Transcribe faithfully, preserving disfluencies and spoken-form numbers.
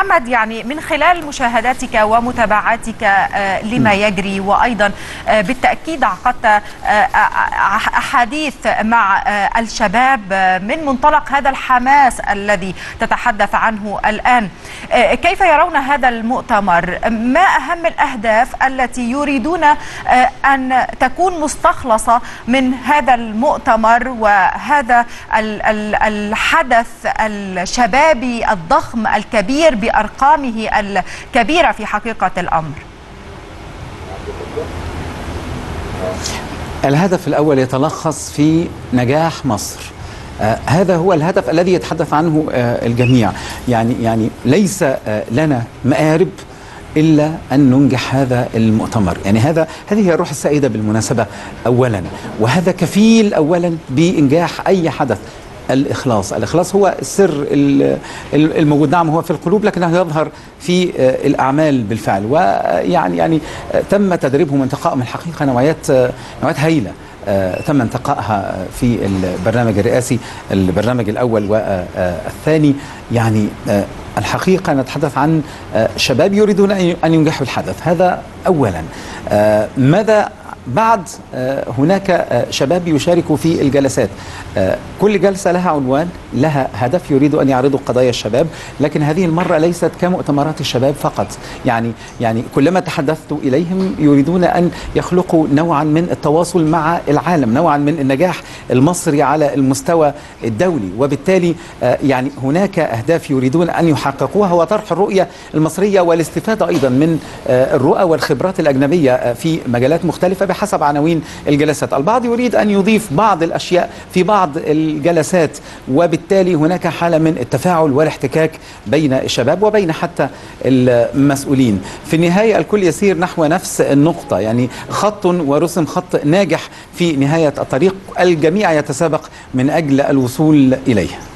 محمد، يعني من خلال مشاهداتك ومتابعاتك لما يجري، وأيضا بالتأكيد عقدت أحاديث مع الشباب من منطلق هذا الحماس الذي تتحدث عنه الآن، كيف يرون هذا المؤتمر؟ ما أهم الأهداف التي يريدون أن تكون مستخلصة من هذا المؤتمر وهذا الحدث الشبابي الضخم الكبير بأرقامه الكبيرة في حقيقة الأمر؟ الهدف الأول يتلخص في نجاح مصر. آه هذا هو الهدف الذي يتحدث عنه آه الجميع. يعني يعني ليس آه لنا مآرب إلا أن ننجح هذا المؤتمر. يعني هذا هذه هي الروح السائدة بالمناسبة أولا، وهذا كفيل أولا بإنجاح أي حدث. الإخلاص، الإخلاص هو السر الموجود، نعم هو في القلوب لكنه يظهر في الأعمال بالفعل. ويعني يعني تم تدريبهم وانتقائهم الحقيقة نوعيات نوعيات هائلة تم انتقائها في البرنامج الرئاسي، البرنامج الأول والثاني. يعني الحقيقة نتحدث عن شباب يريدون أن ينجحوا الحدث، هذا أولا. ماذا بعد؟ هناك شباب يشاركوا في الجلسات، كل جلسة لها عنوان، لها هدف، يريد أن يعرضوا قضايا الشباب، لكن هذه المرة ليست كمؤتمرات الشباب فقط. يعني يعني كلما تحدثت إليهم يريدون أن يخلقوا نوعا من التواصل مع العالم، نوعا من النجاح المصري على المستوى الدولي، وبالتالي يعني هناك أهداف يريدون أن يحققوها، وطرح الرؤية المصرية والاستفادة أيضا من الرؤى والخبرات الأجنبية في مجالات مختلفة بحسب عناوين الجلسات. البعض يريد أن يضيف بعض الأشياء في بعض الجلسات، وبالتالي هناك حالة من التفاعل والاحتكاك بين الشباب وبين حتى المسؤولين. في النهاية الكل يسير نحو نفس النقطة، يعني خط ورسم خط ناجح في نهاية الطريق، الجميع يتسابق من أجل الوصول إليه.